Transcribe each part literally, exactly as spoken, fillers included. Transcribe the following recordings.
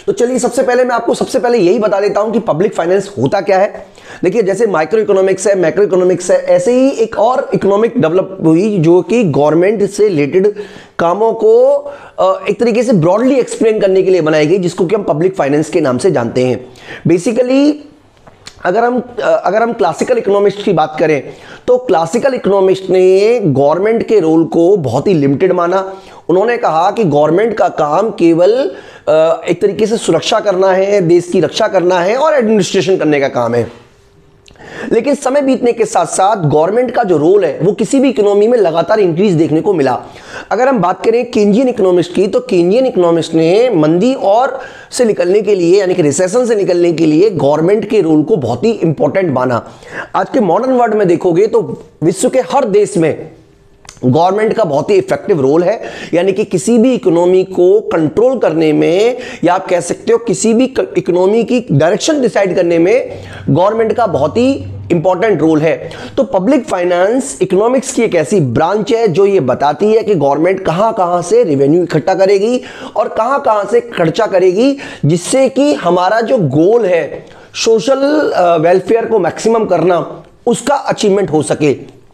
तो चलिए सबसे पहले मैं आपको सबसे पहले यही बता देता हूं कि पब्लिक फाइनेंस होता क्या है। देखिए जैसे माइक्रो इकोनॉमिक्स है, मैक्रो इकोनॉमिक्स है, ऐसे ही एक और इकोनॉमिक डेवलप हुई जो कि गवर्नमेंट से रिलेटेड कामों को एक तरीके से ब्रॉडली एक्सप्लेन करने के लिए बनाई गई, जिसको कि हम पब्लिक फाइनेंस के नाम से जानते हैं। बेसिकली अगर हम अगर हम क्लासिकल इकोनॉमिस्ट की बात करें तो क्लासिकल इकोनॉमिस्ट ने गवर्नमेंट के रोल को बहुत ही लिमिटेड माना। उन्होंने कहा कि गवर्नमेंट का काम केवल एक तरीके से सुरक्षा करना है, देश की रक्षा करना है और एडमिनिस्ट्रेशन करने का काम है। लेकिन समय बीतने के साथ साथ गवर्नमेंट का जो रोल है वो किसी भी इकोनॉमी में लगातार इंक्रीज देखने को मिला। अगर हम बात करें केंजियन इकोनॉमिस्ट की, तो केंजियन इकोनॉमिस्ट ने मंदी और से निकलने के लिए यानी कि रिसेशन से निकलने के लिए गवर्नमेंट के रोल को बहुत ही इंपॉर्टेंट माना। आज के मॉडर्न वर्ल्ड में देखोगे तो विश्व के हर देश में गवर्नमेंट का बहुत ही इफेक्टिव रोल है, यानी कि किसी भी इकोनॉमी को कंट्रोल करने में या आप कह सकते हो किसी भी इकोनॉमी की डायरेक्शन डिसाइड करने में गवर्नमेंट का बहुत ही इंपॉर्टेंट रोल है। तो पब्लिक फाइनेंस इकोनॉमिक्स की एक ऐसी ब्रांच है जो ये बताती है कि गवर्नमेंट कहां कहां से रेवेन्यू इकट्ठा करेगी और कहां कहां से खर्चा करेगी, जिससे कि हमारा जो गोल है सोशल वेलफेयर को मैक्सिमम करना, उसका अचीवमेंट हो सके।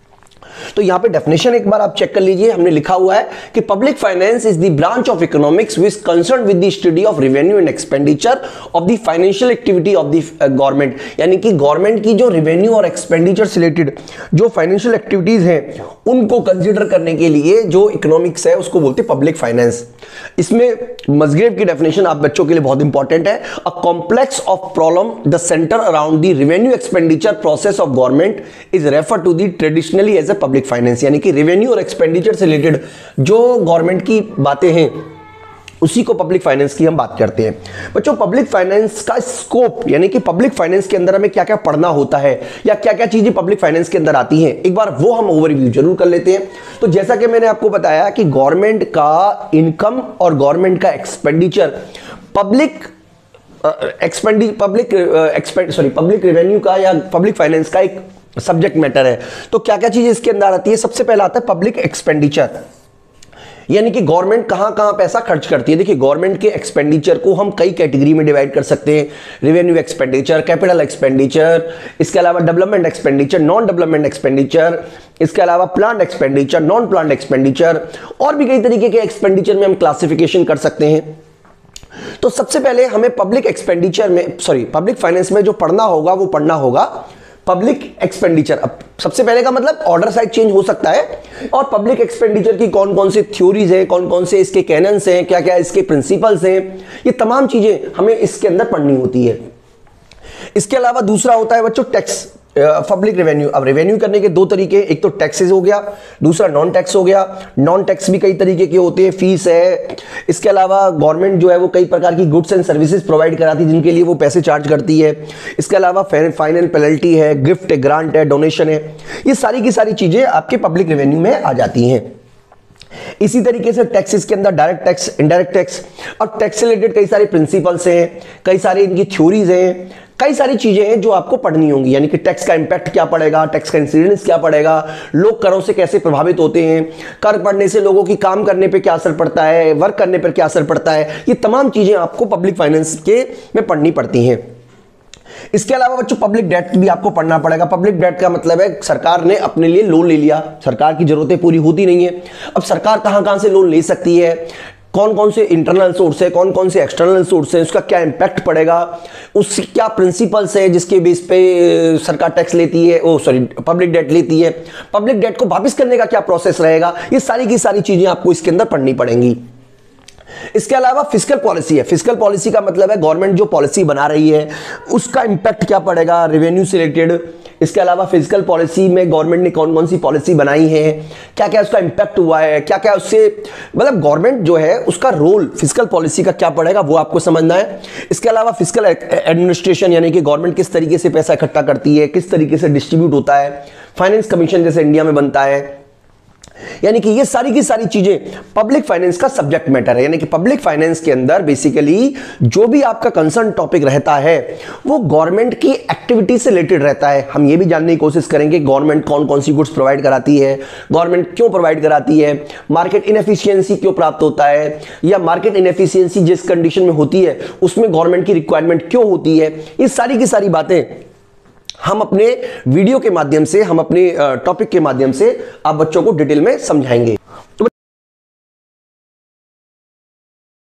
तो यहां पे डेफिनेशन एक बार आप चेक कर लीजिए। हमने लिखा हुआ है कि public finance is the branch of economics which concern with the study of revenue and expenditure of the financial activity of the government, यानी कि गवर्नमेंट की जो रेवेन्यू और एक्सपेंडिचर से रिलेटेड जो फाइनेंशियल एक्टिविटीज हैं उनको कंसिडर करने के लिए जो इकोनॉमिक्स है उसको बोलते हैं पब्लिक फाइनेंस। इसमें मसग्रेव की डेफिनेशन आप बच्चों के लिए बहुत इंपॉर्टेंट है। A complex of problem the centre around the revenue expenditure process of government is refer to the traditionally as a public finance, यानी कि रेवेन्यू और एक्सपेंडिचर से रिलेटेड जो गवर्नमेंट की बातें हैं उसी को पब्लिक फाइनेंस की हम बात करते हैं। बच्चों पब्लिक फाइनेंस का स्कोप यानी कि पब्लिक फाइनेंस के अंदर हमें क्या क्या पढ़ना होता है या क्या क्या चीजें पब्लिक फाइनेंस के अंदर आती हैं, एक बार वो हम ओवरव्यू जरूर कर लेते हैं। तो जैसा कि मैंने आपको बताया कि गवर्नमेंट का इनकम और गवर्नमेंट का एक्सपेंडिचर पब्लिक एक्सपेंडि public expend sorry public revenue का या पब्लिक फाइनेंस का एक सब्जेक्ट मैटर है। तो क्या क्या चीजें इसके अंदर आती है? सबसे पहला आता है पब्लिक एक्सपेंडिचर, यानी कि गवर्नमेंट कहां कहां पैसा खर्च करती है। देखिए गवर्नमेंट के एक्सपेंडिचर को हम कई कैटेगरी में डिवाइड कर सकते हैं। रेवेन्यू एक्सपेंडिचर, कैपिटल एक्सपेंडिचर, इसके अलावा development expenditure, non development expenditure, इसके अलावा plant expenditure, non plant expenditure, और भी कई तरीके के एक्सपेंडिचर में हम क्लासिफिकेशन कर सकते हैं। तो सबसे पहले हमें पब्लिक एक्सपेंडिचर में सॉरी पब्लिक फाइनेंस में जो पढ़ना होगा वो पढ़ना होगा पब्लिक एक्सपेंडिचर। अब सबसे पहले का मतलब ऑर्डर साइड चेंज हो सकता है, और पब्लिक एक्सपेंडिचर की कौन कौन से थ्योरीज हैं, कौन कौन से इसके कैनन्स हैं, क्या क्या इसके प्रिंसिपल्स हैं, ये तमाम चीजें हमें इसके अंदर पढ़नी होती है। इसके अलावा दूसरा होता है बच्चों टैक्स, पब्लिक रेवेन्यू। अब रेवेन्यू करने के दो तरीके, एक तो टैक्सेस हो गया, दूसरा नॉन टैक्स हो गया। नॉन टैक्स भी कई तरीके के होते हैं, फीस है, इसके अलावा गवर्नमेंट जो है वो कई प्रकार की गुड्स एंड सर्विसेज प्रोवाइड कराती है जिनके लिए वो पैसे चार्ज करती है। इसके अलावा फाइनल पेनल्टी है, गिफ्ट है, ग्रांट है, डोनेशन है, ये सारी की सारी चीजें आपके पब्लिक रेवेन्यू में आ जाती हैं। इसी तरीके से टैक्सेस के अंदर डायरेक्ट टैक्स, इनडायरेक्ट टैक्स, और टैक्स से रिलेटेड कई सारे प्रिंसिपल्स हैं, कई सारी इनकी थ्योरीज हैं, कई सारी चीजें हैं जो आपको पढ़नी होंगी। यानी कि टैक्स का इंपैक्ट क्या पड़ेगा, टैक्स का इंसिडेंस क्या पड़ेगा, लोग करों से कैसे प्रभावित होते हैं, कर पड़ने से लोगों की काम करने पे क्या असर पड़ता है, वर्क करने पर क्या असर पड़ता है, ये तमाम चीजें आपको पब्लिक फाइनेंस के में पढ़नी पड़ती हैं। इसके अलावा बच्चों पब्लिक डेट भी आपको पढ़ना पड़ेगा। पब्लिक डेट का मतलब है सरकार ने अपने लिए लोन ले लिया, सरकार की जरूरतें पूरी होती नहीं है, अब सरकार कहां कहां से लोन ले सकती है, कौन कौन से इंटरनल सोर्स है, कौन कौन से एक्सटर्नल सोर्स है, उसका क्या इंपैक्ट पड़ेगा, उसकी क्या प्रिंसिपल्स है जिसके बेस पे सरकार टैक्स लेती है, ओ सॉरी पब्लिक डेट लेती है, पब्लिक डेट को वापस करने का क्या प्रोसेस रहेगा, ये सारी की सारी चीजें आपको इसके अंदर पढ़नी पड़ेंगी। इसके अलावा फिस्कल पॉलिसी है। फिस्कल पॉलिसी का मतलब है गवर्नमेंट जो पॉलिसी बना रही है उसका इंपैक्ट क्या पड़ेगा रेवेन्यू से रिलेटेड। इसके अलावा फिस्कल पॉलिसी में गवर्नमेंट ने कौन कौन सी पॉलिसी बनाई है, क्या क्या उसका इंपैक्ट हुआ है, क्या क्या उससे मतलब गवर्नमेंट जो है उसका रोल फिस्कल पॉलिसी का क्या पड़ेगा वो आपको समझना है। इसके अलावा फिस्कल एडमिनिस्ट्रेशन यानी कि गवर्नमेंट किस तरीके से पैसा इकट्ठा करती है, किस तरीके से डिस्ट्रीब्यूट होता है, फाइनेंस कमीशन जैसे इंडिया में बनता है, यानी कि ये सारी की सारी चीजें पब्लिक फाइनेंस का सब्जेक्ट मैटर है। यानी कि पब्लिक फाइनेंस के अंदर बेसिकली जो भी आपका कंसर्न टॉपिक रहता है वो गवर्नमेंट की एक्टिविटी से रिलेटेड रहता है। हम ये भी जानने की कोशिश करेंगे गवर्नमेंट कौन कौन सी गुड्स प्रोवाइड कराती है, गवर्नमेंट क्यों प्रोवाइड कराती है, मार्केट इनएफिशिएंसी क्यों प्राप्त होता है, या मार्केट इनएफिशिएंसी जिस कंडीशन में होती है उसमें गवर्नमेंट की रिक्वायरमेंट क्यों होती है। ये सारी की सारी बातें हम अपने वीडियो के माध्यम से, हम अपने टॉपिक के माध्यम से आप बच्चों को डिटेल में समझाएंगे।